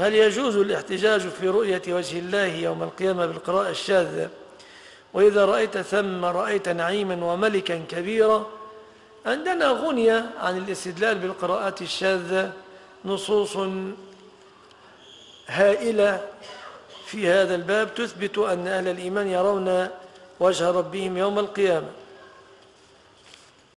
هل يجوز الاحتجاج في رؤية وجه الله يوم القيامة بالقراءة الشاذة؟ وإذا رأيت ثم رأيت نعيما وملكا كبيرا. عندنا غنية عن الاستدلال بالقراءات الشاذة نصوص هائلة في هذا الباب تثبت أن أهل الإيمان يرون وجه ربهم يوم القيامة.